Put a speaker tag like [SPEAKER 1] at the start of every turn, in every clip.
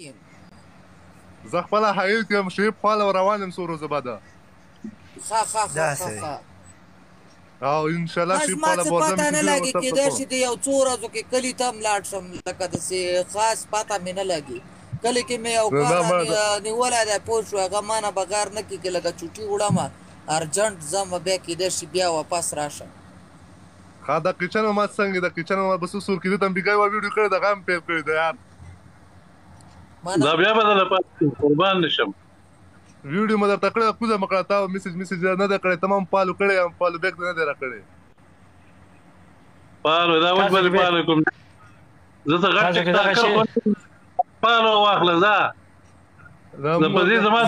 [SPEAKER 1] زه خپله حایل کې یم شیب خواله روان یم څو ورځې بعده او انشاءالله شیب خواله به ورځم
[SPEAKER 2] پته نه لګي کېدای شي د یو څو ورځو کې کلي ته هم لاړ شم لکه داسې خاص پته مې نه لګي کلي کې مې یو کار نیولی دی پوه شو هغه ما نه بغیر نه کېږي لکه چوټي وړم ارجنټ ځم بیا کېدای شي بیا واپس راشم
[SPEAKER 1] ښه د کچن ما څنګه د کچن ما بس سور کې ته بیګای و ویډیو کړی د غم پیل کړی دی یار
[SPEAKER 3] دا بیا بدل قربان نشم
[SPEAKER 1] ویډیو مې درته کړی کوزه مکړه تا میسج نه ده کړی تمام فالو کړی ام فالو بیک نه دی را کړی
[SPEAKER 3] فالو دا ول بل فالو کوم زه څنګه ټیک ټاک فالو واخله زه په دې زما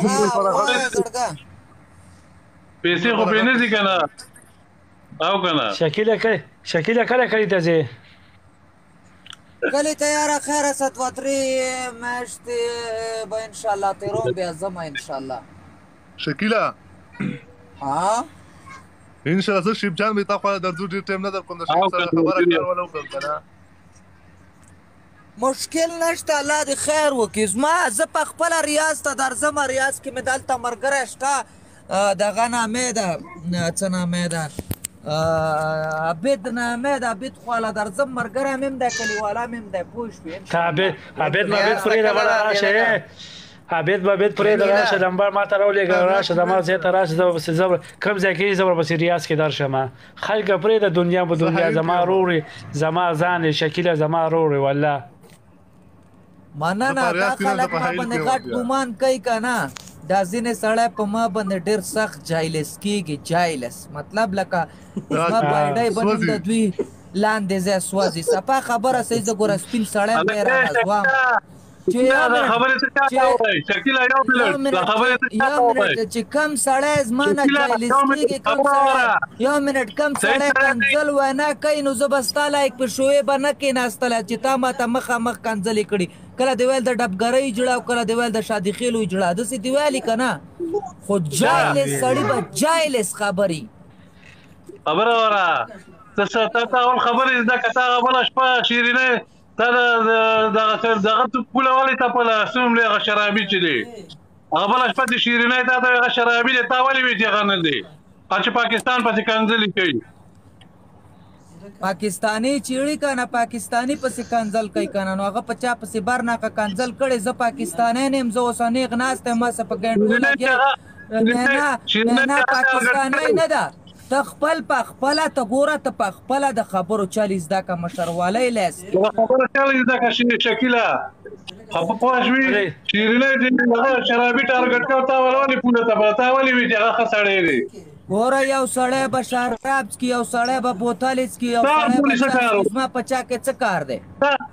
[SPEAKER 3] پیسې خو به نه ځي کنه او کنه
[SPEAKER 4] شکیله کله کړی ته ځې
[SPEAKER 2] کلی ته یاره خیره څه دوه درې میاشتې به انشاءالله تېروم بیا ځم انشاءالله
[SPEAKER 1] شکیله
[SPEAKER 2] ها
[SPEAKER 1] انشاءالله زه شیب جان مې تا خواله درځو ډېر ټایم نه در کوم د شیب سره خبره کار ونه وکړم که نه
[SPEAKER 2] مشکل نشته الله دې خیر وکړي زما زه په خپله ریاض ته درځم ریاض کې مې دلته ملګری شته دغه نامې ده څه نامې ده عبید نامې ده عبید خواله درځم ملګری مې هم دی کلیوالا مې هم دی پوه شوې
[SPEAKER 4] عبید پرېږده بله راشه عبید پرېږده راشه نمبر ما ته راولېږه راشه زما ځای ته راشه زه ورپسې کوم ځای کې زه ورپسې ریاض کې درشم خلکه پرېږده دنیا به دنیا زما ورور زما ځان شکیله زما ورور والله
[SPEAKER 2] مننه دا خلک ما باندې غټ ګمان کوي که نه دا ځینې سړی په ما باندې ډېر سخت جایلس کېږي جایلس مطلب لکه زما بایډی به نوم د دوی لاندې ځای سوځي صفا خبره صحیح زه ګوره سپین سړی به یې رانځوام چې کم سړی زما نه جایلس کېږي یو منټ کم سړی کنځل وینا کوي نو زه به ستا لایق په شوې به نه کېناستلی چې تا ماته مخامخ کنځلې کړي کله دې ویل د ډبګرۍ جړه او کله دې ویل د شادي خیلو جړه داسې دې ویلي که نه خو جایلس سړي به جایلس خبرې
[SPEAKER 3] خبره وره ته اول خبرې زده که تا هغه بله شپه شیرینۍ تا دغه پوله ولې تپله څوم دی هغه شرابي چې دی هغه بله شپه د شیرینۍ تا ته هغه شرابي دی تا ولې وې چې هغه نه دی چې پاکستان پسې کنځلې کوي
[SPEAKER 2] پاکستانی چیړي کنه پاکستانی پسې کنځل کوي کنه نو هغه په چا پسې بر نه کنځل کړي زه پاکستانی نه یم زه اوس نیغ ناست یم ما څه په ګنډو لګیا نه پاکستانی نه ده ته خپل په خپله ته ګوره ته په خپله د خبرو چل زده که مشروالی لاس
[SPEAKER 3] خبره چل زده که شکیله پوه شوې شیرینۍ شرابي ټارګټ کوه تا ولې پوله ته تا ولې وي چې هغه ښه سړی دی
[SPEAKER 2] ګوره یو سړی به شراب څکي یو سړی به بوتل څکي یو سړی به زما په چا کې څه کار دی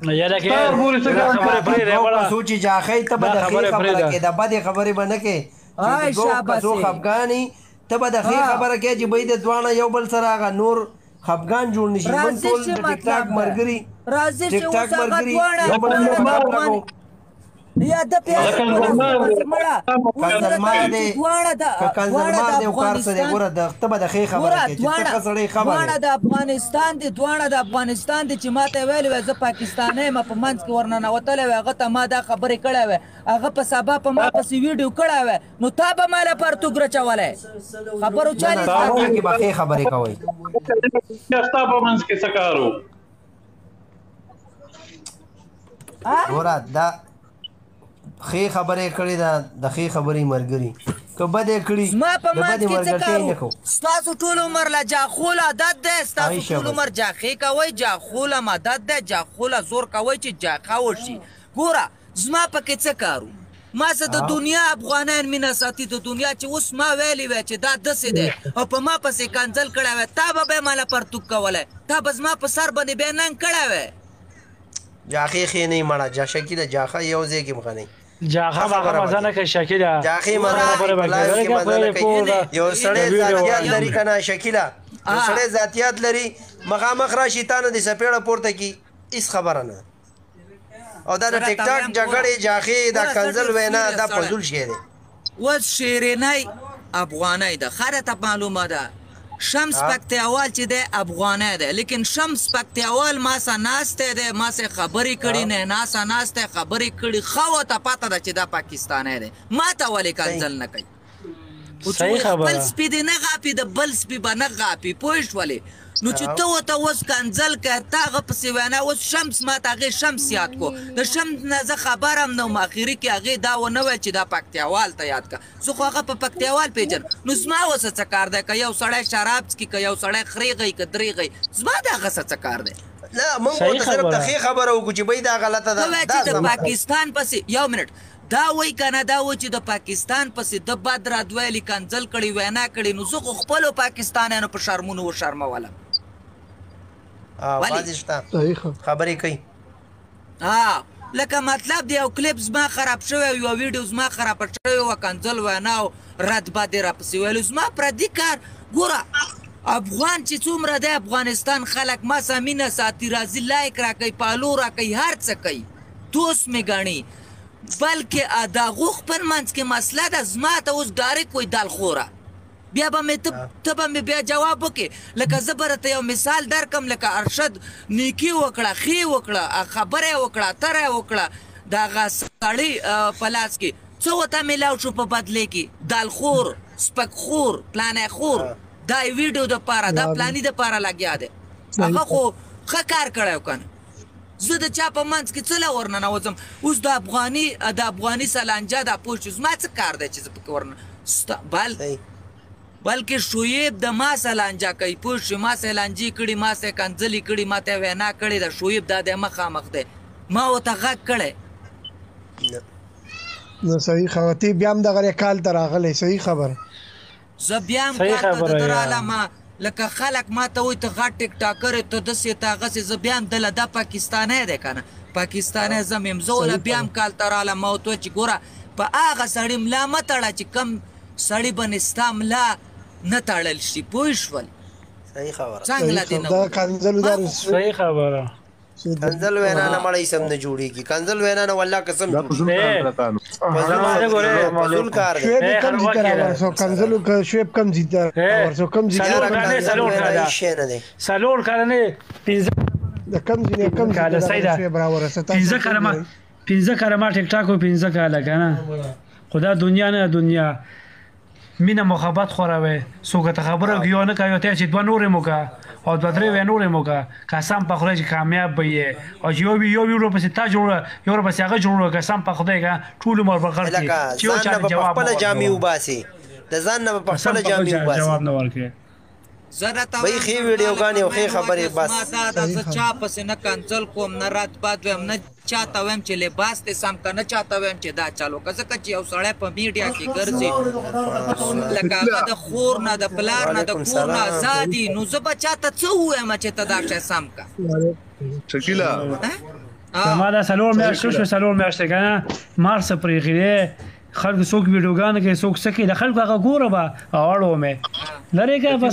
[SPEAKER 5] سوچي جاخی ته به د ښې خبره کې د بدې خبرې به نه کې څو خفګانې ته به د ښې خبره کې چې بهی د دواړه یو بل سره هغه نور خفګان جوړ نه شي موږ ټول د ټیک ټاک ملګري ټیک ټاک ملګري یو بل سره باب لګو
[SPEAKER 2] یا د
[SPEAKER 5] کنځلمار دی او کار سره ګوره ته به د ښې خبره کې چې ته ښه سړی خبره
[SPEAKER 2] دواړه د افغانستان دي چې ما ته ویلي وی زه پاکستانی یم په منځ کې ورننوتلی وی هغه ته ما دا خبرې کړی وی هغه په سبا په ما پسې ویډیو کړی وی نو تا به ما له پرتوګ رچولی خبرو چالي
[SPEAKER 5] کې به ښې خبرې کوئ
[SPEAKER 3] ستا په منځ کې څه کار و
[SPEAKER 5] ګوره دا ښې خبرې کړې ده د ښې خبرې ملګري که بدې کړي
[SPEAKER 2] زما په منځ کې څه کار ستاسو ټول عمر له جاخول عادت دی ستاسو ټول عمر جاخې کوئ جاخول هم عادت دی جاخوله زور کوئ چې جاخه وشي ګوره زما پکې څه کار ما سه د دنیا افغانان مینه ساتي د دنیا چې اوس ما ویلي وی چې دا داسې دی او په ما پسې کنځل کړی وی تا به بیا ماله پرتوک کولی تا به زما په سر باندې بیا ننګ کړی وی
[SPEAKER 5] جاخې ښې نه یې مړه شکیله جاخه یو ځای کې مغنی
[SPEAKER 4] جاخه هغه مزه نه کوي شکیله
[SPEAKER 5] جاخې مزه نه کوي یو سړی ذاتیات لري که نه شکیله یو سړی ذاتیات لري مخامخ راشي تا نه د څپېړه پورته کي هېڅ خبره نه او دا د ټیک ټاک جګړې جاخې دا کنځل وینا دا فضول شی دی
[SPEAKER 2] اوس شیرینۍ افغانۍ ده ښه درته معلومه ده شمس پکتیاوال چې دی افغانی دی لیکن شمس پکتیاوال ما سره ناستی دی ما سره خبرې کړي نه ناسه ناستی خبرې کړي ښه ورته پته ده چې دا پاکستانی دی ما ته ولې کنځل نه کوي خپل سپي دې نه غاپي د بل سپي به نه غاپي پوه شولې نو چې ته ورته اوس کنځل کوې ته هغه پسې وینا اوس شمس ما ته هغې شمس یاد کو د شمس نه زه خبر هم نه وم اخري کې هغې دا ونه ویل چې دا پکتیاوال ته یاد کړه زه خو هغه په پکتیاوال پېژنم نو زما اوس څه کار دی که یو سړی شراب څکي که یو سړی خرې غی که درې غی زما د هغه څه کار دی
[SPEAKER 5] نه موږ ورته صرف د ښې خبره وکړو چې بهی دا غلطه ده
[SPEAKER 2] چې د پاکستان پسې یو منټ دا وایي که نه دا وایي چې د پاکستان پسې د بد رادویلي کنځل کړي وینا کړي نو زه خو خپلو پاکستانیانو په شرمونو وشرمولم
[SPEAKER 5] خبرې کوي
[SPEAKER 2] لکه مطلب دی یو کلیپ زما خراب شوی یو ویډیو زما خرابه شوی وه کنځل وینا او رد بد یې راپسې ویلو زما پردي کار ګوره افغان چې څومره دی افغانستان خلک ما سره مینه ساتي راځي لایک راکوي پالو راکوي هر څه کوي دوست مې ګڼي بلکې د هغو خپل منځ کې مسله ده زما ته اوس ډایرکټ وایي دالخوره بیا به مې ته به مې بیا جواب وکړې لکه زه به راته یو مثال درکړم لکه ارشد نیکي وکړه ښې وکړه خبره یې وکړه اتره یې وکړه د هغه سړي په لاس کې څه ورته میلاو شو په بدلې کې دالخور سپکخور پلانی خور دا یې ویډیو دپاره دا پلاني دپاره لګیا دی هغه خو ښه کار کړی و که نه زه د چا په منځ کې څه له ورننوځم اوس د افغاني سلانجه دا پوه شو زما څه کار دی چې زه پکې بلکې شعیب د ما سلانجه کوي پوه شو ما سلانجي کړي ما سه کنځلې کړي ما ته وینا کړې ده شعیب دا دی مخامخ دی ما ورته غږ کړی
[SPEAKER 6] نو صحیح خبره تی بیا هم دغه کال ته راغلی صحیح خبره
[SPEAKER 2] زه بیا هم کال ته د رالم لکه خلک ما ته وایي ته غټ ټیک ټاکر یې ته داسې ته هغسې زه بیا هم دله دا پاکستانی دی که نه پاکستانی زه مې یم زه وله بیا هم کال ته رالم ما ورته وایي چې ګوره په هغه سړي ملا مه تړه چې کم سړي باندې ستا ملا نه تړل شي پوه شول
[SPEAKER 5] صحیح خبره
[SPEAKER 2] څنګه دې نه
[SPEAKER 4] صحیح خبره
[SPEAKER 5] کنځل وینا نه مړی سم نه جوړېږي کنځل وینا نه والله قسم فضول کار دی
[SPEAKER 6] شعیب کم زیته ورسو کم زیته
[SPEAKER 4] سلور کارنه
[SPEAKER 6] د کم زیته کم
[SPEAKER 4] کاله سیدا پنځه کلمه ټیک ټاک او پنځه کاله کنه خدا دنیا نه دنیا مینه محبت خوروي څوک ته خبره کیو نه کوي ته چې دوه نورې موکا او دوه درې نورې موکا قسم په خدای چې کامیاب وي او یو یو په ستا جوړ یو په هغه جوړ قسم په خدای کا ټول مور بغړ کی چې او چا جواب
[SPEAKER 5] خپل جامي وباسي د ځان نه په خپل جامي وباسي
[SPEAKER 4] جواب نه ورکړي
[SPEAKER 2] زه ته
[SPEAKER 5] وای خې ویډیو غانې او خې خبرې بس
[SPEAKER 2] ما دا زه چا پسې نه کنسل کوم نه رات باد ویم نه چاته ویم چې لباس دې سم که نه چاته ویم چې دا چالو که ځکه چې یو سړی په میډیا کې ګرځي لکه هغه د خور نه د پلار نه د کور نه ازادي نو زه به چاته څه ووایم چې ته دا شی سم که
[SPEAKER 1] شکیله
[SPEAKER 4] ما دا څلور میاشتې شو څلور میاشتې که نه مارس پرېښي دی خلکو څوک ویډیوګانې کوي څوک څه کوي د خلکو هغه ګوره به اړو مې لرې که بس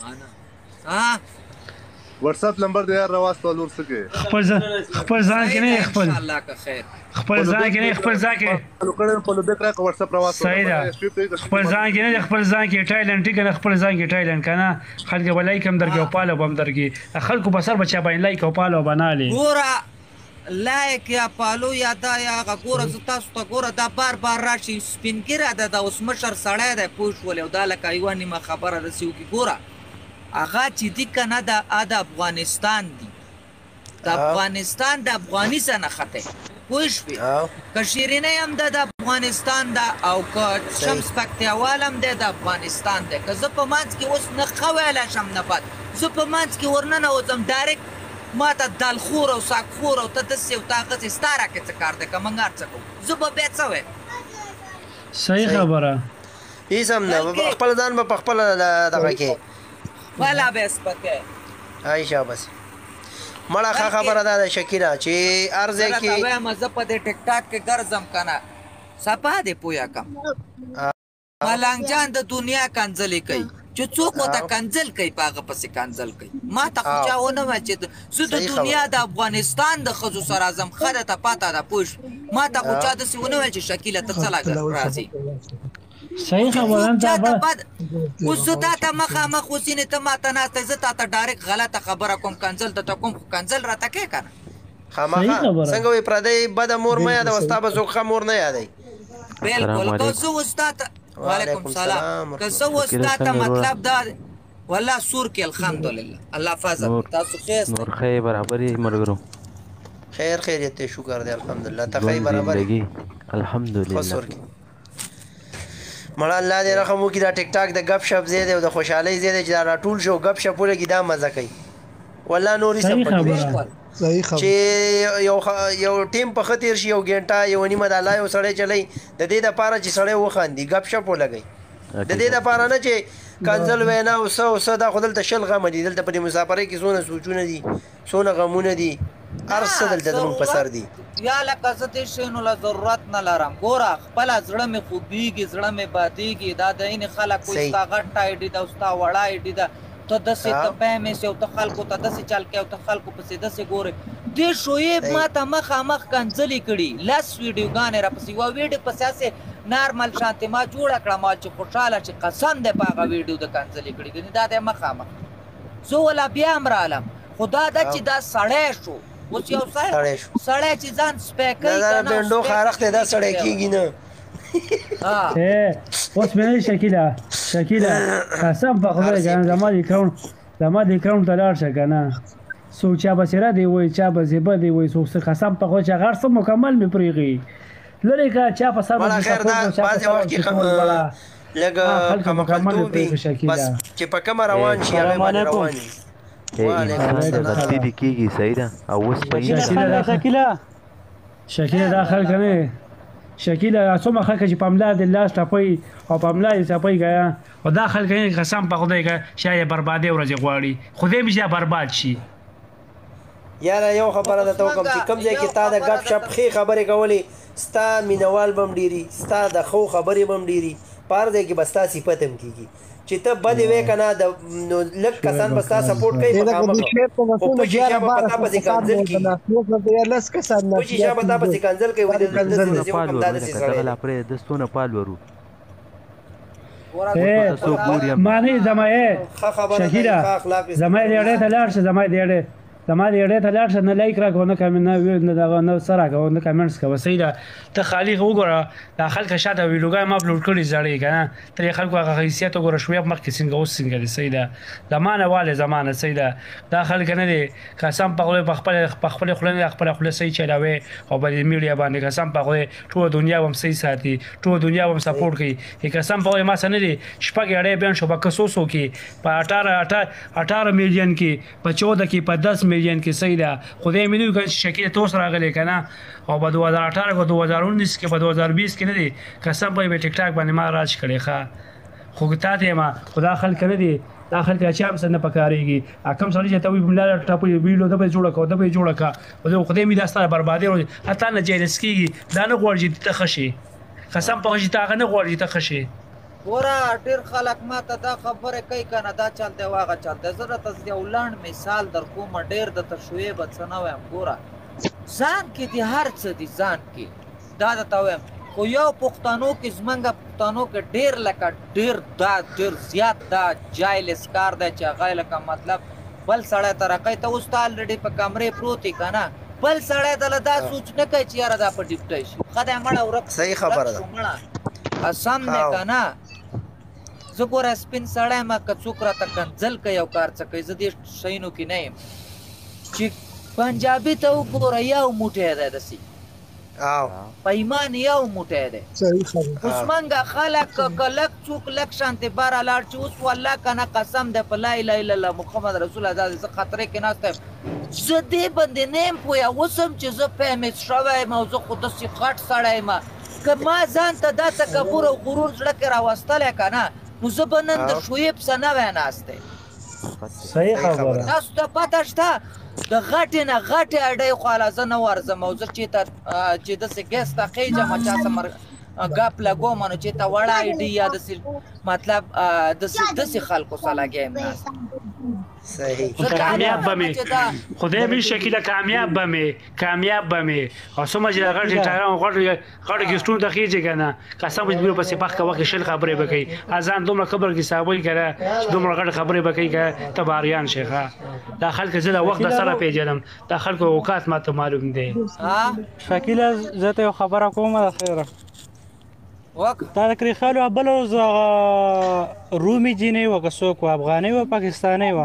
[SPEAKER 1] واتس اپ نمبر دې یار راواستول ورسکه
[SPEAKER 4] خپل ځان کې نه خپل
[SPEAKER 2] الله کا خیر
[SPEAKER 4] خپل ځان کې نه خپل ځان کې
[SPEAKER 1] نو کړه په لوبه کړه واتس اپ راواستول
[SPEAKER 4] صحیح ده خپل ځان کې نه خپل ځان کې ټایلنډ کې نه خپل ځان کې ټایلنډ کنه خلک ولای کم درګه او پاله بم درګي خلکو بسر بچا باندې لایک او پاله بنالي
[SPEAKER 2] ګوره لایک یا پالو یا دا یا ګوره تاسو ته ګوره دا بار راشي سپینګیره ده دا اوس مشر سړی دی پوه شولې او دا لکه یوه نیمه خبره رسي وکړي ګوره هغه چې دي که نه د افغانستان دي د افغانستان د افغاني څه نښتی پوه شوې که شیرینۍ هم ده د افغانستان ده او که شمس پکتیاوال هم دی د افغانستان دی که زه په منځ کې اوس نه ښه ویلی شم نه بد زه په منځ کې ورننوځم ډایرکټ ما ته دالخور او ساکخور او ته داسې او تا هغسې ستا راکې څه کار دی که موږ هر څه کوو زه به بیا څه وایم
[SPEAKER 4] صحیح خبره
[SPEAKER 5] هېڅ هم نه خپل ځان به په خپله دغه کې
[SPEAKER 2] خپله به سپکې
[SPEAKER 5] هاي شاباس مړه ښه خبره ده شکیله چې هر ځای کې
[SPEAKER 2] درته وایم زه په دې ټیک ټاک کې ګرځم که نه صفا دې پویه کړم ملنګ جان د دنیا کنځلې کوي چې څوک ورته کنځل کوي په هغه پسې کنځل کوي ما ته خو چا ونه ویل چې زه د دنیا د افغانستان د ښځو سره ځم ښه درته پته ده پوه ما ته خو چا داسې ونه ویل چې شکیله ته څه راځي
[SPEAKER 4] صحیح خبره
[SPEAKER 2] انت اوس تا ته مخامخ وسینې ته ماته ناسته زه تا ته ډایرکټ غلطه خبره کوم کنځل درته کوم خو کنځل راته کې که نه
[SPEAKER 5] خامخا څنګه وایي پردی بده مور مه یادوه ستا به څوک ښه مور نه یادوي
[SPEAKER 2] بالکل که زه اوس تا ته وعلیکم سلام که زه اوس تا ته مطلب دا والله سور کې الحمدلله الله فضل تاسو خیر
[SPEAKER 7] نور خیر برابر یې ملګرو
[SPEAKER 5] خیر خیریت دی شکر دی الحمدلله ته خیر برابر یې
[SPEAKER 7] الحمدلله
[SPEAKER 5] مړه الله دې رحم وکړي دا ټیک ټاک د گپ شپ ځای دی او د خوشحالۍ ځای دی چې دا راټول شو گپ شپ ولګي دا مزه کوي والله نورې څه پکې چې یو ټیم په ښه تېر شي یو ګنټه یو نیمه د الله یو سړی چلی د دې دپاره چې سړی وخاندي گپ شپ ولګوي د دې دپاره نه چې کنځل وینا او څه دا خو دلته شل غمه دي دلته په دې مسافرۍ کې څونه سوچونه دي څونه غمونه دي هر څه دلته زموږ په سر دي
[SPEAKER 2] یا لکه زه دې شیانو له ضرورت نه لرم ګوره خپله زړه مې خوږېږي زړه مې بادېږي دا د اینې خلک وایي ستا غټه ایډي ده او ستا وړه ایډي ده ته داسې ته پیمې سې او ته خلکو ته داسې چل کوې او ته خلکو پسې داسې ګورې دې شعیب ما ته مخامخ کنځلې کړي 10 ویډیوګانې راپسې یوه ویډیو پسې هسې نارمل شانتې ما جوړه کړه ما چې خوشحاله چې قسم دی په هغه ویډیو د کنځلې کړي ګنې دا دی مخامخ زه ولا بیا هم رالم خو دا ده چې دا سړی شو اوس یو سړی چې ځان سپی کوي
[SPEAKER 5] دا بنډو خارق دی دا سړی کېږي نه
[SPEAKER 4] اوس مې نه شکیله قسم په خدای که زما د اکاونټ ته لاړ شه که نه څوک چا بصیره دی وایي چا به زیبه دی وایي څوک قسم په خدای چې هغه هر څه مکمل مې پرېږي لرې که چا په سر
[SPEAKER 5] مړه خیر دا بعضې وخت کې لږ خمقلتوب وي بس چې په کومه روان شي هغې باندې روان وي
[SPEAKER 7] غلطي کېږي صحیح ده او اوس
[SPEAKER 4] شکیله دا خلک نه شکیله څومره خلک چې په ملا د لاس ټپوي او په ملا یې ټپوي که او دا خلک نه قسم په خدای که شاید بربادۍ ورځې غواړي خدای مې چې برباد شي
[SPEAKER 5] یاره یو خبره درته وکړم چې کوم ځای کې تا د ګپ شپ ښې خبرې کولې ستا مینوال به هم ډېري ستا د ښو خبرې به هم ډېري په هر ځای کې به ستا صفت هم کېږي چې ته بدې وې که نه نو لږ کسان به ستا سپورټ کوي خو په شیشه به په تا پسې کنځل کېږي په شیشه به تا پسې کنځل کوي داسې وکړم دا داسې سړی
[SPEAKER 7] د ستونه پال ورو
[SPEAKER 4] معنی زما شکیله زما دې اړې ته لاړ شه زما دې اړې ته لاړ شه نه لایک راکړه نه کمنټ نه څه راکړه نه کمنټس کوه صحیح ده ته خالي وګوره دا خلک شاته ویډیوګانې ما اپلوډ کړي زړې که نه ته د خلکو هغه حیثیت وګوره شویب مخکې څنګه اوس څنګه دی صحیح ده زمانه والې زمانه صحیح ده دا خلک نه دي قسم په خدای په خپلې خولې نه خپله خوله صحیح چلاوي او په دې میډیا باندې قسم په خدای ټوله دنیا به هم صحیح ساتي ټوله دنیا به هم سپورټ کوي قسم په خدای ما څه نه دي شپږ اړې بیان شو په کسوسو کې په 18 میلیون کې په 14 کې په 10 میلیون کې صحیح ده خدای مې نه وکړي چې شکیله توس راغلی که نه او په 2018 کو 2019 کې په 2020 کې نه دي قسم په ټیک ټاک باندې ما راج کړی ښه خو تا ته ما خدا خلک نه دي دا خلک چې هم څه نه پکارېږي کوم سړی چې ته وایي ملا ټاپوي ویډیو ده به جوړه کوه ده به یې جوړه کړه خدای مې دا ستا بربادۍ ورځي حتی نه جایلس کېږي دا نه غواړي چې ته ښه شي قسم په خدای چې ته هغه نه غواړي چې ته ښه شي
[SPEAKER 2] ګوره ډېر خلک ما ته دا خبرې کوي که نه دا چل دی او هغه چل دی زه درته یو لنډ مثال در کومه ډېر درته شعیبه څه نه وایم ګوره ځان کې دي هر څه دي ځان کې دا درته وایم خو یو پښتنو کې زمونږ پښتنو کې ډېر لکه ډېر زیات دا جایلس کار دی چې هغه لکه مطلب بل سړی ترقی ته اوس ته الریډي په کمرې پروت یې که نه بل سړی دله دا سوچ نه کوي چې یاره دا په ډیپټی شي خدای مړه ورک
[SPEAKER 5] صحیح خبره ده
[SPEAKER 2] قسم دی که نه زه ګوره سپین سړی یم که څوک راته کنځل کوي او کار څه کوي زه دې شیانو کې نه یم چې پنجابي ته وګوره یو موټی دی داسې په ایمان یو موټی دی اوس موږ خلک که لږ څوک لږ شانتې باره لاړ چې اوس والله که نه قسم دی په لا اله الا الله محمد رسول الله زه خطرې کې ناسته یم زه دې باندې نه یم پوهه اوس هم چې زه فیمس شوی یم او زه خو داسې غټ سړی یم که ما ځان ته دا تکبر او غرور زړه کې راوستلی که نه نو زه به نن د شعیب څه نه وی ناستی
[SPEAKER 4] صحیح خبره
[SPEAKER 2] تاسو ته پته شته د غټې نه غټې اډۍ خواله زه نه ورځم او زه چېرته چې داسې ګیس ته خېږم چا څه ګپ لګوم نو چېرته وړه اډۍ یا داسې مطلب داسې خلکو سره لګیا یم ناست
[SPEAKER 4] کامیاب به مې خدای مې شکیله کامیاب به مې او څومره چې غټ ټایران غټ ګسټون ته خېږي که نه قسم چې بیا پسې پخ کوه کې شل خبرې به کوي اذان دومره قبر کې صحابه که نه دومره غټ خبرې به کوي که ته باریان شیخه دا خلک زه د وخت د سره پیژنم دا خلکو اوقات ماته معلوم دی
[SPEAKER 8] شکیله زه ته یو خبره کومه د خیره تا د کریخالو بل روز رومي جینۍ وه که څوک وه افغانۍ وه پاکستانۍ وه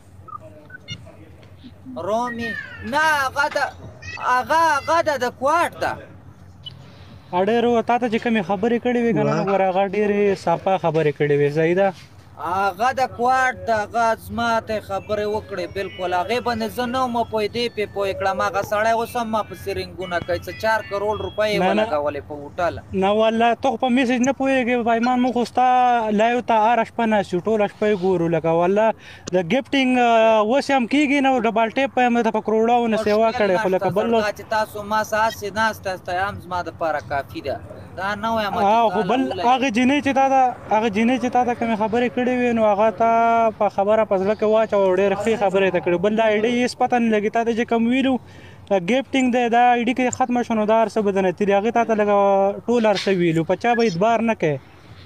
[SPEAKER 2] رومي نه هغه د کوارټ ده
[SPEAKER 8] ډېر تا ته چې کومې خبرې کړې وې که نه ګوره هغه ډېرې صافه خبرې کړې وې صحیح ده
[SPEAKER 2] هغه د کوارټ د هغه زما ته خبرې وکړې بالکل هغې باندې زه نه وم پوهېدې پې پوه کړم هغه سړی اوس هم ما پسې رنګونه کوي څه 4 کروڑ روپۍ یې ولګولې په هوټل
[SPEAKER 8] نه والله ته خو په میسج نه پوهېږې پیمان موږ خو ستا لایو ته هره شپه ناست یو ټوله شپه یې ګورو لکه والله د ګفټینګ اوس هم کېږي نه ډبل ټیپ به یې ته په کروړاونه سیوا کړې خو لکه بل
[SPEAKER 2] چې تاسو ما سه هسې ناست یاست هم زما دپاره کافي ده دا نه وایم
[SPEAKER 8] خو بل هغه جینۍ چې تا ته کومې خبرې کړې وې نو هغه ته په خبره په زړه کې واچوه ډېرې ښې خبرې ته کړې بل دا ایډۍ هېڅ پته نه لګي تا ته چې کوم ویلو ګفټینګ دی دا ایډي کې ختمه شو نو دا هر څه به درنه تېري هغې تا ته لږه ټول هر څه ویلو په چا به اعتبار نه کوې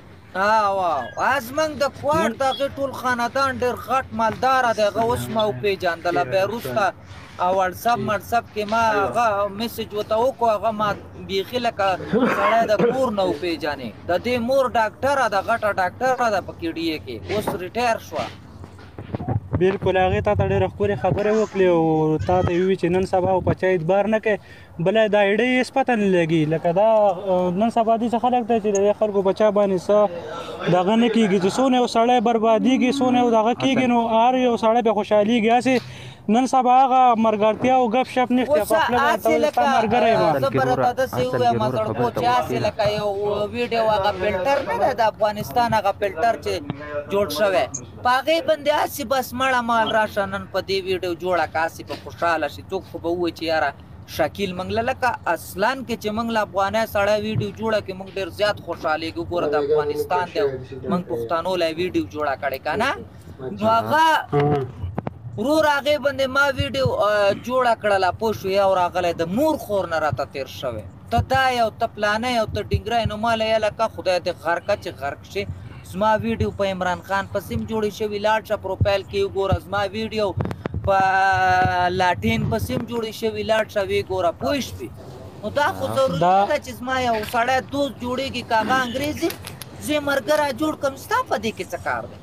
[SPEAKER 2] زموږ د کوارټ د هغې ټول خاندان ډېر غټ مالداره دی هغه اوس ما وپېژندله بیا وروسته وټساپ کې ما هغه میسج ورته وکړو هغه ما بیخي لکه سړی د کور نه وپېژنې د دې مور ډاکټره ده غټه ډاکټره ده په کېډیې کې اوس ریټایر شوه
[SPEAKER 8] بالکل هغې تا ته ډېرې ښکلې خبرې وکړې او تا ته یې ووي چې نن سبا په چا اعتبار نه کوې بله دا ایډۍ هېڅ پته نه لګي لکه دا نن سبا داسې خلک دی چې د دې خلکو په چا باندې څه دغه نه کېږي چې څونه یو سړی بربادېږي څونه یو دغه کېږي نو هر یو سړی بیا خوشحالېږي هسې نن سبا هغه مرګرتیا او ګپ شپ نشته په خپله باندې ستا ملګری یم
[SPEAKER 2] زه به راته داسې ووایم سړکو چې هسې لکه یو ویډیو هغه فلټر نه دی د افغانستان هغه فلټر چې جوړ شوی په هغې باندې هسې بس مړه مال راشه نن په دې ویډیو جوړه که هسې په خوشحاله شي څوک خو به ووایي چې یاره شکیل موږ له لکه اصلا کې چې موږ له افغانۍ سړی ویډیو جوړه کړي موږ ډېر زیات خوشحالېږو ګوره د افغانستان دی موږ پښتنو له ویډیو جوړه کړې که نه نو هغه ورور هغې باندې ما ویډیو جوړه کړله پوه شوې او راغلی د مور خور نه راته تېر شوی ته دا یو ته پلانی او ته ډینګری نو ما له یې لکه خدای دې غرقه چې غرق شي زما ویډیو په عمران خان پسې هم جوړې شوي لاړ شه پروفایل کې وګوره زما ویډیو په لاټین پسې هم جوړې شوي لاړ شه ویې ګوره پوه شوې نو دا خو ضروري نه ده چې زما یو سړی دوست جوړېږي که هغه انګریزي زه یې ملګری جوړ کړم ستا په دې کې څه کار دی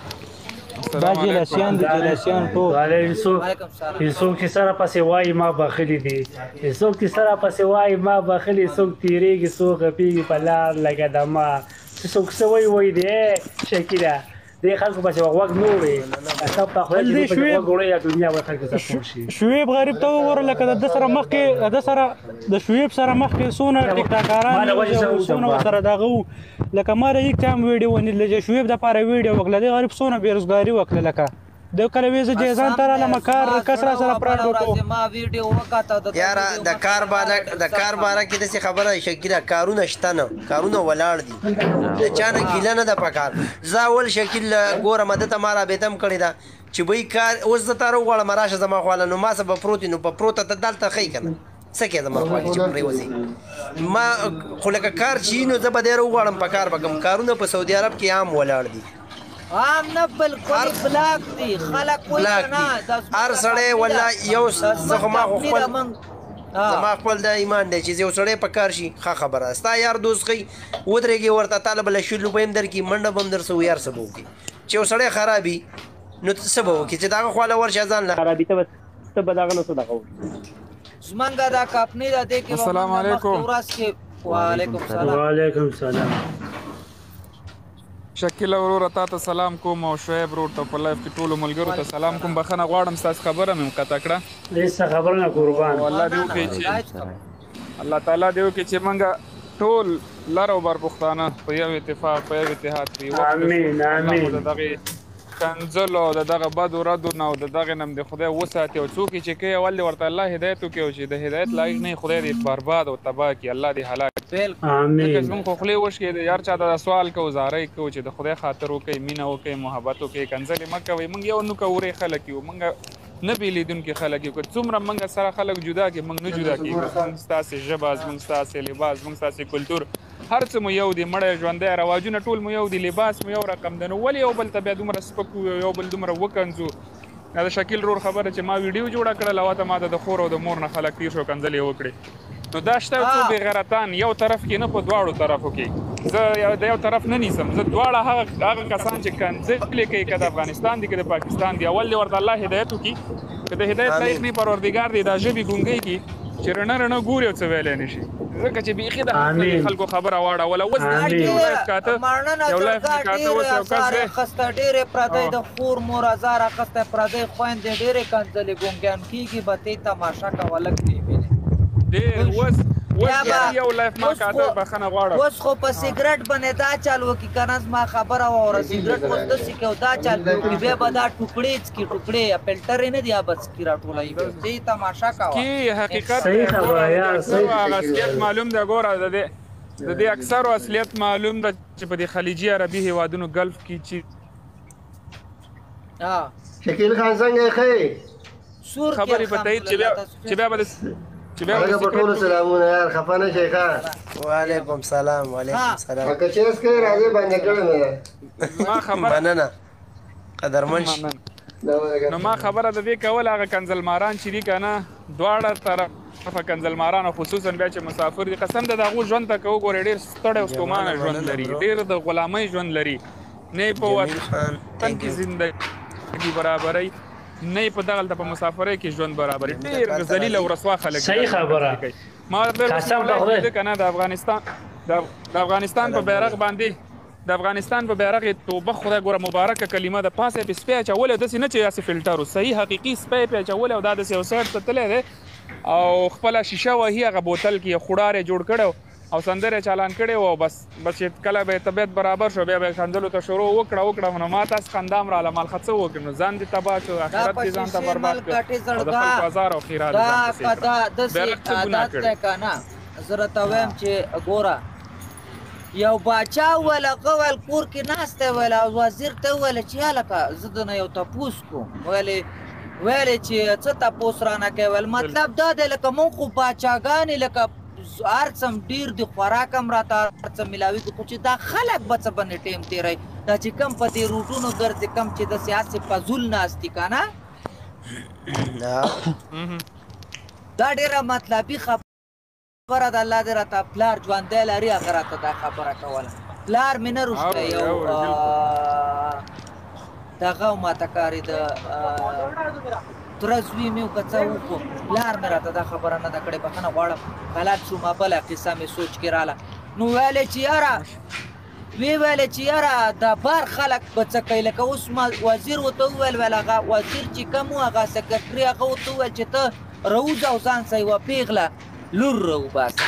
[SPEAKER 8] دا جلسیان دي جلسیان ټول
[SPEAKER 4] څوک چې سره پسې وایي ما بخلي دي څوک چې سره پسې وایي ما بخلي څوک تېرېږي څوک غپېږي په لار لکه د ما څوک څه وایي دی شکیله دې خلکو پسې غوږ نه وړي سب ته خدای چې پسې غوږ وړي یا دنیا به خلکو ته پوه شي
[SPEAKER 8] شعیب غریب ته وګوره لکه د ده سره مخکې د شعیب سره مخکې څونه ټیکټاکاران څونه ورسره دغه وو لکه ما د هیڅ ټایم ویډیو ونه لیدله چې شعیب دپاره ویډیو وکړله دې غریب څونه بېروزګاري وکړله لکه د کله وې زه جیزان ته رالم کار کس را سره پراټ وکړو
[SPEAKER 5] یاره د کار باره کې داسې خبره شکیله کارونه شته نه کارونه ولاړ دي د چا نه ګیله نه ده په کار زه اول شکیل ګورم ده ته ما رابطه هم کړې ده چې بی کار اوس زه تا راوغواړم راشه زما خواله نو ما څه به پروت نو په پروته ته دلته ښیي که نه څه کې زما خواله چې پرېوځي ما خو لکه کار چې نو زه به دی راوغواړم په کار به کوم کارونه په سعودي عرب کې عام ولاړ دي
[SPEAKER 2] عام نه بالکل بلاک دي خلک وایي نه
[SPEAKER 5] هر سړی والله یو زه خو ما خو خپل زما خپل دا ایمان دی چې یو سړی په کار شي ښه خبره ستا یار دوست ښي ودرېږي ورته تاله به له شل روپۍ هم درکړي منډه به هم در څه یار څه به وکړي چې یو سړی خرابي نو څه به وکړي چې د هغه خواله ورشه ځان له خرابي ته به دغه نه څه دغه وکړي
[SPEAKER 2] زمونږ دا کمپنۍ ده دې کې
[SPEAKER 9] السلام علیکم
[SPEAKER 2] وعلیکم السلام
[SPEAKER 9] شکیله وروره تا ته سلام کوم او شعیب ورور ته په لایف کې ټولو ملګرو ته سلام کوم بخښنه غواړم ستاسو خبره مې قطع کړه
[SPEAKER 4] هېڅ خبره نه قربان
[SPEAKER 9] الله دې وکړي چې الله تعالی دې وکړي چې موږ ټول لر او بر پښتانه په یو اتفاق په یو اتحاد کې
[SPEAKER 4] امین امین
[SPEAKER 9] دغه کنځلو او د دغه بدو ردو نه او د دغې نه د خدای وساتي او څوک چې کوي اول دې ورته الله هدایت وکړي او چې د هدایت لایق نه خدای دې برباد او تباه کړي الله دې هلاک
[SPEAKER 4] آمین
[SPEAKER 9] ځکه زموږ خو خولې وشکې د هر چا ته سوال کوو زارۍ کوو چې د خدای خاطر وکړئ مینه وکړئ محبت وکړئ کنځلې مه کوئ موږ یو نوکورې خلک یو موږ نه بیلیدونکي خلک یو که څومره موږ سره خلک جدا کړي موږ نه جدا کېږو موږ ستاسې ژبه زموږ ستاسې لباس زموږ ستاسې کلتور هر څه مو یو دي مړی ژوندی رواجونه ټول مو یو دي لباس مو یو رقم دی نو ولې یو بل ته بیا دومره سپک یو بل دومره وکنځو دا د شکیل رور خبره چې ما ویډیو جوړه کړله او ته ما د خور او د مور نه خلک تیر شو کنځلې وکړې نو دا شته څو بې غیرتان یو طرف کې نه په دواړو طرفو کې زه د یو طرف نه نیسم زه دواړه هغه کسان چې کنځلې کوي که د افغانستان دي که د پاکستان دي اول دې ورته الله هدایت وکړي که د هدایت لایق نه پروردګار دې دا ژبې ګونګۍ کړي چې رڼه رڼه ګوري او څه ویلی نه شي ځکه چې بیخي د خلکو خبره واړوله اوس یو لایف کاته
[SPEAKER 2] خسته ډېرې پردی د خور مور ازار اخسته پردی خویندې ډېرې کنځلې ګونګیان کېږي به تی تماشه کوه لږ وینې
[SPEAKER 9] ډېر اوس یو لایف ما کاته بخښنه غواړم
[SPEAKER 2] اوس خو په سګرټ باندې دا چل وکړي که نه زما خبره واوره سګرټ اوس داسې کوي دا چل وکړي بیا به دا ټوکړې څکي ټوکړې فلټر یې نه دي بس څکي راټولوي دې تماشه کوه
[SPEAKER 9] کې حقیقت هغه اصلیت معلوم دی ګوره د دې اکثرو اصلیت معلوم ده چې په دې خلیجي عربي هیوادونو ګلف کې چې
[SPEAKER 5] شکیل خان څنګه ښه
[SPEAKER 9] خبرې په تایید چې بیا به
[SPEAKER 5] ټولو سلامونه یار خفه نه شئ ښه وعلیکم سلام وعلیکم سلام که چیز کوې راځئ بنده کړې مې مننه قدرمن شي
[SPEAKER 9] نو ما خبره د دې کول هغه کنځلماران چې دي که نه دواړه طرفه کنځلماران خصوصا بیا چې مسافر دي قسم د هغو ژوند ته که وګورې ډېر ستړی او ستومانه ژوند لري ډېر د غلامۍ ژوند لري نه یې په وطن کې زندګي برابرۍ نه په دغلته په مسافرۍ کې ژوند برابري ډېر ذلیل او رسوا خلک
[SPEAKER 4] صحیح خبره
[SPEAKER 9] ما کنه د افغانستان په بیرغ باندې د افغانستان په بیرغ توبه خدای ګوره مبارکه کلمه ده پاسه پې سپی اچولی داسې نه چې داسې فلټر و صحیح حقیقي سپی پې اچولی او دا داسې یو سایډ ته تللی دی او خپله شیشه وهي هغه بوتل کې یو خوډار یې جوړ کړی او سندرې چالان کړی و بس چې کله به یې طبیعت برابر شو بیا به یې خندلو ته شروع وکړه نو ما تاسې خندام راله مالخه څه وکړم نو ځان دې تباه کړو آخرت دې ځان ته برباد کړو او د خلکو ازار او خیرات
[SPEAKER 2] زه راته وایم چې ګوره یو باچا وویل هغه ویل کور کې ناست دی ویل او وزیر ته وویل چې هلکه زه دنه یو تپوس کوم ویلې چې څه تپوس رانه کوي ویل مطلب دا دی لکه مونږ خو باچاګانې لکه هر څه ډېر د خوراک هم راته هر څه میلاوي خو چې دا خلک به څه باندې ټیم تېروي دا چې کم په دې روټونو ګرځي کم چې داسې هسې فضول ناست دي که نه دا ډېره مطلبي خبره ده الله دې راته پلار ژوندی لري هغه راته دا خبره کوله پلار مې نه روسته یو دغه ماته کاري د ترزوی مې که څه وکړو پلار مې راته دا خبره نه ده کړې بخښنه غواړم غلط شوم بله قصه مې سوچ کې راله نو ویلې چې یاره د بار خلک به څه کوي لکه اوس ما وزیر ورته وویل ویل هغه وزیر چې کوم و هغه سکرټري هغه ورته وویل چې ته راوځه او ځان سه یوه پیغله لور راوباسه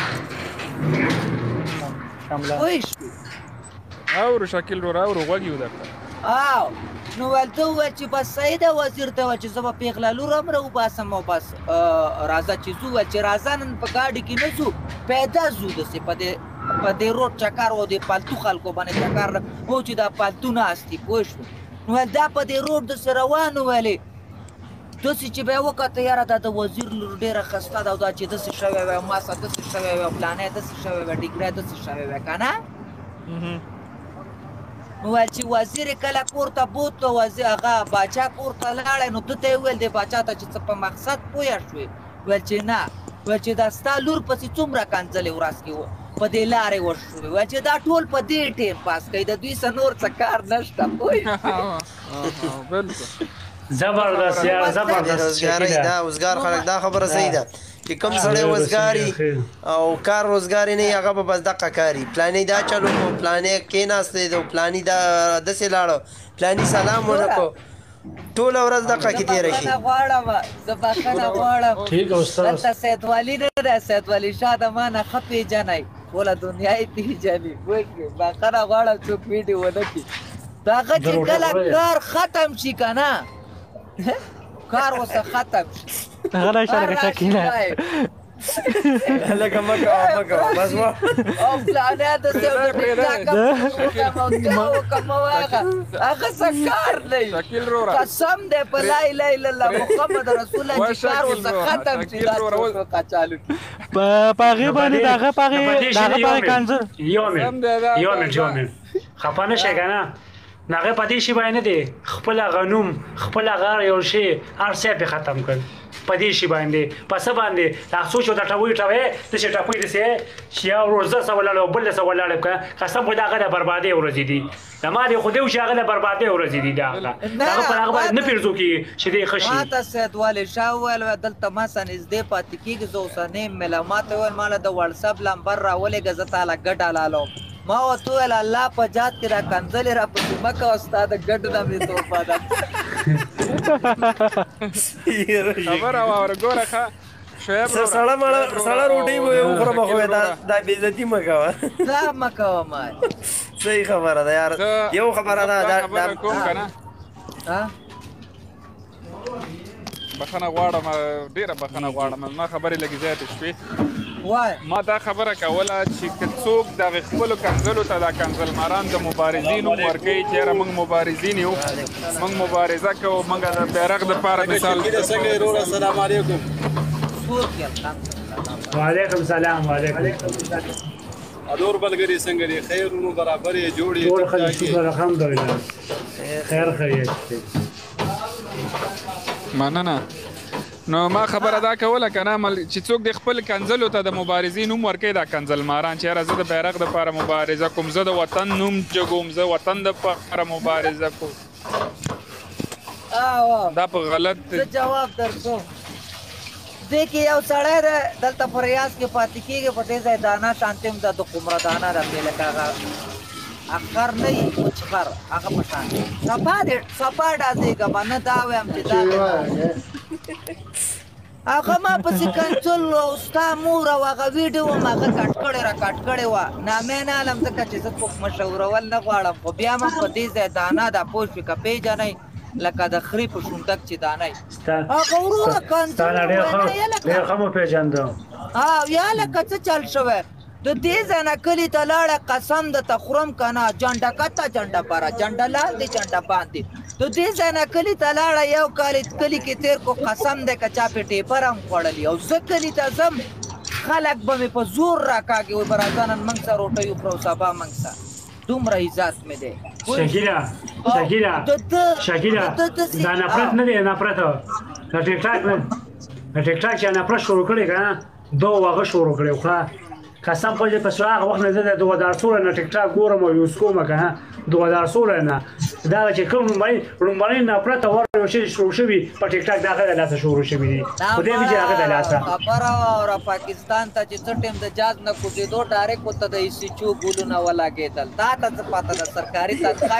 [SPEAKER 2] پوه شوې
[SPEAKER 9] اورو شکیل رور اورو غوږ یو درته
[SPEAKER 2] نو ویل ته وویل چې بس صحیح ده وزیر ته ویل چې زه به پیغله لور هم راوباسم او بس راځه چې ځو ویل چې راځه نن په ګاډي کې نه ځو پیدا ځو داسې په دې روډ چکر و د پالتو خلکو باندې چکر و چې دا پالتو ناست دي پوه شو نو ویل دا په دې روډ داسې روان ویلې داسې چې به یې وکته یاره دا د وزیر لور ډېره ښایسته ده او دا چې داسې شوی وی ما سره داسې شوی وی پلانی داسې شوی وی ډیګری داسې شوی وی که نه نو ویل چې وزیر کله کور ته بوتلو هغه باچا کور ته لاړی نو ده ته یې وویل دې باچا ته چې څه په مقصد پوه شوې ویل چې نه ویل چې دا ستا لور پسې څومره کنځلې ورځ کې په دې لارې وشوې ویل چې دا ټول په دې ټیم پاس کوي د دوی څه نور څه کار نشته پوه
[SPEAKER 4] زبردست یار زبردست
[SPEAKER 5] دا وزګار خلک دا خبره صحیح ده چې کوم سړی وزګاري او کار روزګاري نه هغه به بس دقه کاري پلانې دا چلو کو پلانې کېناستی دی پلانې دا داسې لاړو پلانې سلام ونه کو ټوله ورځ دقه کې تېره شي
[SPEAKER 2] زه بخښنه غواړم دلته سیدوالي نه ده سیدوالي شاه د ما نه ښه پېژنئ ټوله دنیا یې پېژني پوه شوې بخښنه غواړم څوک ویډیو ونه کړي دغه چې کله کار ختم شي که نه کار ورسه ختم شي
[SPEAKER 8] غلی شه لکه شکیله
[SPEAKER 5] لکه مه کوه بس
[SPEAKER 2] او فلانی داسې یو د ټیکټاک وکړم هغه څه کار دی قسم دی په لا اله الا الله محمد رسول الله چې کار ورسه ختم شي دا کچالو
[SPEAKER 8] په هغې باندې د هغه په هغې کنځل
[SPEAKER 4] یو منټ خفه نه شئ که نه هغه په دې شي باندې نه دی خپل غنوم خپل غار یو شی هر څه یې ختم کړ په دې شي باندې په څه باندې دا سوچ د ټوي داسې ټاپوي داسې چې یو ورځ څه ولاړ او بل څه ولاړ قسم خو د هغه د بربادۍ ورځې دي د ما دې خو دې چې هغه د بربادۍ ورځې دي د هغه په هغه باندې نه پېرځو کېږي چې دې ښه شي
[SPEAKER 2] ما ته سیدوالي شاه وویل دلته ما سره نږدې پاتې کېږي زه اوسه نه یم میله ما ته وویل ما له د وټساپ لمبر راولېږه زه تاله ګډ حلالوم ما ورته وویل الله په جات کې را کنځلې را پسې مه کوه ستا د ګډو نه مې توفه ده
[SPEAKER 9] خبره واوره ګوره ښه شعیب
[SPEAKER 5] سړه روټۍ به وخورم خو دا بېعزتي مه کوه
[SPEAKER 2] دا مه کوه ما
[SPEAKER 5] صحیح خبره ده یار یو خبره ده
[SPEAKER 9] خبره کوم که نه بخښنه غواړم ډېره بخښنه غواړم ما خبرې لږې زیاتې شوې ما دا خبره کوله چې که څوک دغې خپلو کنځلو ته دا کنځلماران د مبارزین نوم ورکوي چې یاره موږ مبارزین یو موږ مبارزه کوو موږ د بیرغ دپاره مثال
[SPEAKER 10] څنګه یې وروره السلام علیکم
[SPEAKER 4] وعلیکم سلام
[SPEAKER 10] نور ملګري څنګه دي خیر ورو برابر یې جوړ یې
[SPEAKER 4] ټول ښه شکر الحمدلله خیر خیریت
[SPEAKER 9] مننه نو ما خبره دا کوله که نه چې څوک د خپل کنځلو ته د مبارزین نوم ورکوي دا کنځلماران چې یاره زه د بیرغ دپاره مبارزه کوم زه د وطن نوم جګوم زه وطن دپاره مبارزه کوم دا په غلط
[SPEAKER 2] زه جواب درکوم دې کې یو سړی دی دلته په ریاض کې پاتې کېږي په دې ځای دانه شانتې هم ده د قمره دانه ده پې لکه هغه خر نه وي مچخر هغه په شان صفا ډازېږه به نه دا وایم چې دا هغه ما پسې کنټرول او ستا مور او هغه ویډیو هم هغه کټ کړې را کټ کړې وه نامې نه علم ځکه چې زه څوک مشهورول نه غواړم خو بیا هم په دې ځای دانه ده پوه شوې که پېژنئ لکه د خرې په شونډک چې دانه هغه وروره کنټرول
[SPEAKER 4] ډېر ښه مو پېژندم
[SPEAKER 2] یا لکه څه چل شوی د دې ځای نه کلي ته لاړه قسم درته خورم که نه جنډه کته جنډه پره جنډه لاندې جنډه باندې د دې ځای نه کلي ته لاړه یو کال کلي کې تېر کو قسم دی که چا پې ټیپر هم خوړلي او زه کلي ته ځم خلک به مې په زور راکاږي وایي به راځه نن موږ سره روټۍ وخورو سبا موږ سره دومره عزت مې دی
[SPEAKER 4] شکیله دا نفرت نه دی نفرت د ټیک ټاک چې نفرت شروع کړی که نه دو هغه شروع کړی خو قسم په دې پس هغه وخت نه زه د 2016 نه ټیک ټاک ګورم او یوز کوم که نه 2016 نه دا چې کوم لومړنۍ نفرت یو شی شروع شوي په ټیک ټاک د هغه د لاسه شروع شوي دي خو دې چې هغه د لاسه
[SPEAKER 2] خبره واوره پاکستان ته چې څه ټیم د جاز نه کوټېدو ډایرکټ ورته د ایسیچو ګولونه ولګېدل تا ته څه پته ده سرکاري تنخواه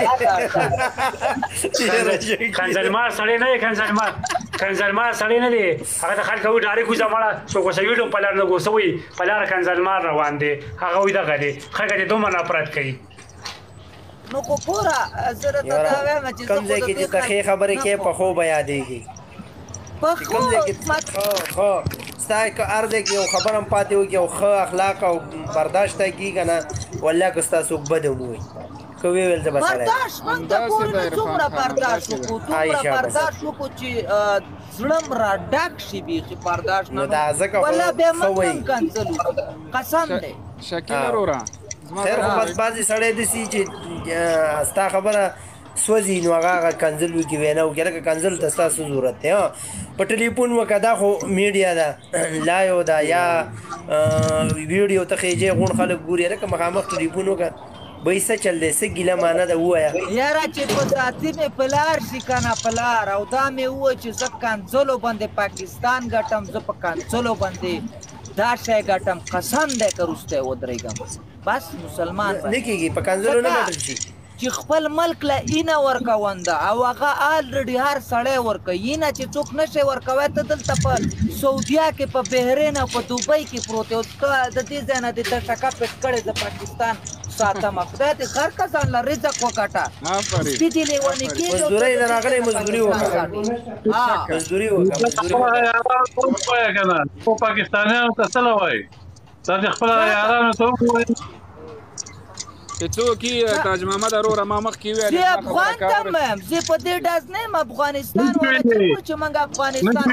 [SPEAKER 4] کنځلمار سړی نه دی کنځلمار سړی نه دی هغه ته خلک وایي ډایرکټ وځه مړه څوک ورسه ویډیو په لار نه ګوسه وایي په لاره کنځلمار روان دی هغه وایي دغه دی خلک یې دومره نفرت کوي
[SPEAKER 2] نو خو ګوره زه درته دا وایم چې
[SPEAKER 5] کوم ځای کې چې ته ښې خبرې کوې پخو به یادېږي کوم ځای کې ستا هر ځای کې یو خبره هم پاتې وکړي او ښه اخلاق او برداشت ته کېږي که نه والله که ستا څوک بد هم ووایي که ویې ویل زه به سړی
[SPEAKER 2] برداشت موږ ته ګورو نو څومره برداشت وکړو چې زړه م را ډک شي بیخي برداشت نه والله بیا موږ هم کنځل وکړو قسم دی
[SPEAKER 9] شکیل وروره
[SPEAKER 5] خیر خو بس بعضې سړی داسې چې ستا خبره سوځي نو هغه کنځل وکړي وینا وکړي لکه کنځلو ته ستا څه ضرورت دی په ټلیفون وکړه دا خو میډیا ده لایو ده یا ویډیو ته خېجې غوڼ خلک ګوري لکه مخامخ ټلیفون وکړه بهی څه چل دی څه ګیله مانه ده ووایه
[SPEAKER 2] یاره چې په ذاتي مې پلار شي که نه پلار او دا مې ووایه چې زه کنځلو باندې پاکستان ګټم زه په کنځلو باندې دا شی ګټم قسم دی که وروستی ودرېږم بس مسلمان
[SPEAKER 5] نه کېږي په کنځلو نه ګټل شي
[SPEAKER 2] چې خپل ملک له اینه ورکونده او هغه آلریډي هر سړی ورکوي اینه چې څوک نشي ورکوی ته دلته په سعودیا کې په بحرین او په دوبۍ کې پروت یې د دې ځای نه دې ته ټکه پټ کړې د پاکستان ساتمه خدای دې هر کسان له رزق وګټه سپي دې لیونې کېږي
[SPEAKER 5] مزدورۍ نه راغلی مزدوري وکړه مزدوري
[SPEAKER 3] وایه که نه خو پاکستانیانو ته څه له وایي دا چې خپله یارانو ته وګورئ
[SPEAKER 9] چې څوک یې تاج محمد وروره ما مخکې وویل
[SPEAKER 2] زه افغان ته یم زه په دې ډز نه یم افغانستان والا چې موږ افغانستان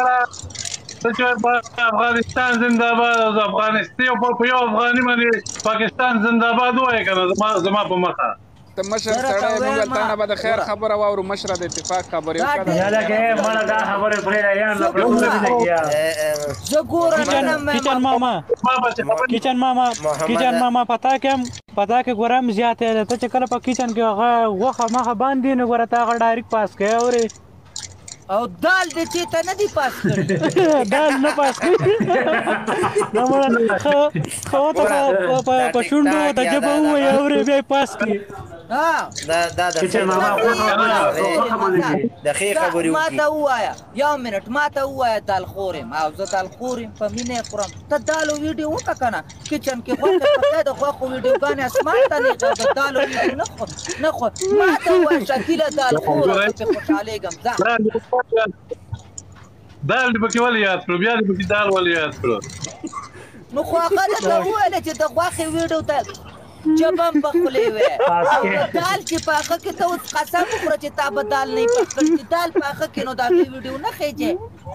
[SPEAKER 3] افغانستان زنده‌باد او افغانستان په یو افغاني باندې پاکستان زنده‌باد وایي که نه زما په مخه
[SPEAKER 9] ته مشر سړی موږ تا نه به د خیر خبره واورو مشره د اتفاق خبرې وکړه
[SPEAKER 2] زه ګورم
[SPEAKER 8] کچن ماما پتا کې ګورم زیاته ده ته چې کله په کچن کې هغه غوښه مخه باندې نه ګوره ته هغه ډایرکټ پاس کوې اورې
[SPEAKER 2] او دال دې چې ته نه دي پاس کړی
[SPEAKER 8] دال نه پاس کړی خو ته په شونډو د ژبه ووایې اورې بیا یې پاس کړي
[SPEAKER 5] دا د ښې خبرې
[SPEAKER 2] ما ته ووایه یو منټ ما ته ووایه دال خور یم او زه دال خور یم په مینه یې خورم ته دالو ویډیو وکړه که نه کچن کې غوښې پخې د غوښو ویډیوګانې اسمان ته نیغه د دالو ویډیو نه خو ما ته ووایه شکیله دال خور چې خوشحالېږم ځه
[SPEAKER 3] دال دې پکې ولې یاد کړو بیا دې پکې دال ولې یاد کړو
[SPEAKER 2] نو خو هغه درته وویله چې د غوښې ویډیو ته جبم په خولې وې دال چې پاخه کې ته اوس قسم وکړه چې تا به دال نه پخ کړي چې دال پاخه کې نو د هغې ویډیو نه خېجې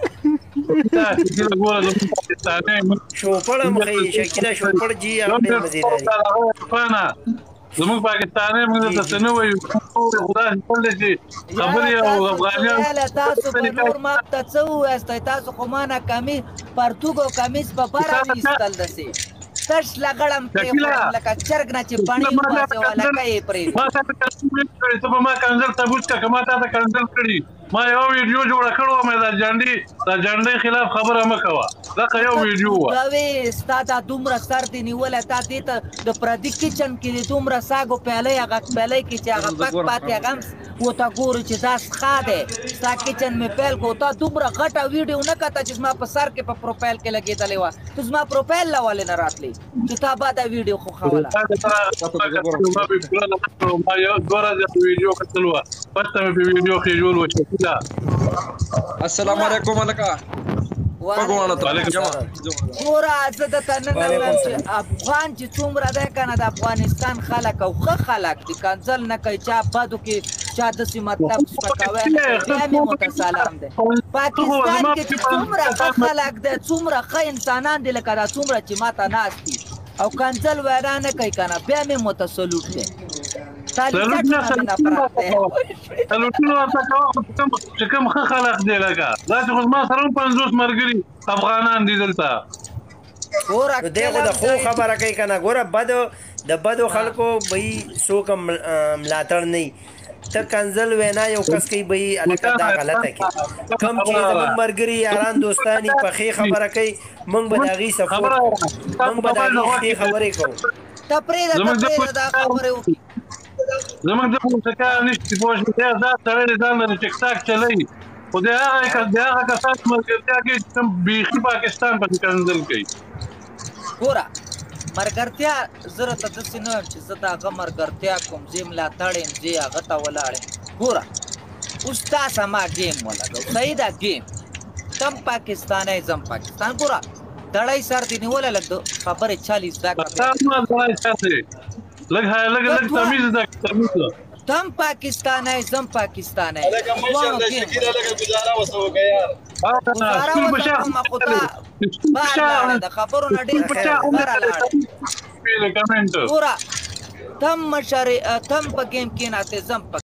[SPEAKER 5] شوپړ هم ښیي شکیله شوپړ جي هم ډېر مزېداري
[SPEAKER 3] زموږ پاکستاني موږ ته څه نه وایو خدای خپل چې خبرې او افغانیان
[SPEAKER 2] تاسو په نور ماپ ته څه ووایستی تاسو خو ما نه کمیس پرتوګ او کمیس په بره ویستل دسې تش لګړم پرېښودم لکه چرګ نه چې پاڼې وباسې او هلکه یې پرېږدي
[SPEAKER 3] ما تا ته ته په ما کنځل ثبوت کړه که ما تا ته کنځل کړي ما یو ویډیو جوړه کړې وه د جنډۍ خلاف خبره مه کوه دغه یو ویډیو وه
[SPEAKER 2] راوې ستا دا دومره سر دې نیولی تا دې ته د پردي کچن کې د دومره ساګو پیالی هغه پیالی کې چې هغه پک پاتې هغه هم ورته ګورو چې دا څښا دی ستا کچن مې پیل کړو تا دومره غټه ویډیو نه کته چې زما په سر کې په پروفایل کې لګېدلې وه ته زما پروفایل له ولې نه راتلی چې تا با دا ویډیو خوښوله
[SPEAKER 3] ما یو دوه ورځې ویډیو کتل وه پس ته مې په ویډیو خېژول وه شکیله
[SPEAKER 11] السلام علیکم الکا
[SPEAKER 2] ګوره زه درته نن وایم چې افغان چې څومره دی که نه د افغانستان خلک او ښه خلک دي کنځل نه کوي چا بدو کې چا داسې مطلب سپکوی نه کوي بیا مې ورته سلام دی پاکستان کې چې څومره ښه خلک دی څومره ښه انسانان دي لکه دا څومره چې ماته ناست دي او کنځل وینا نه کوي که نه بیا مې ورته سلوټ دی
[SPEAKER 3] سلوټونه ورته کوه چې کوم ښه خلک دی لکه دا چې خو زما سره هم 50 ملګري افغانان دي دلته
[SPEAKER 5] دی خو د ښو خبره کوي که نه ګوره د بدو خلکو به څوک ملاتړ نه وي ته کنځل وینا یو کس کوي به یې هلکه دا غلطه کوي کوم چې زموږ ملګري یاران دوستان یې په ښې خبره کوي موږ به د هغې سپورټ موږ به د هغې ښې خبرې کوو
[SPEAKER 2] ته پرېږده دا خبرې وکړي
[SPEAKER 3] زموږ د څه کار نشته پوه شوې دا سړی د ځان لري ټیک ټاک چلوي خو د هغه کسانو ملګرتیا کوي چې کوم بیخي پاکستان پسې کنځل کوي
[SPEAKER 2] ګوره مرګرتیا زه راته داسې نه وایم چې زه د هغه مرګرتیا کوم زه یې ملاتړ یم زه یې هغه ته ولاړ یم ګوره اوس تا سما ګیم ولګو صحیح ده ګیم تم پاکستانی زم پاکستان ګوره دړی سر دې نیولی لږ خبرې چالي زده کړه
[SPEAKER 3] لږ تمیز زده
[SPEAKER 2] تم پاکستانی زم پاکستانی د خبرو نه ډېر بره لاړه ګوره تم په ګیم کښېناستې زم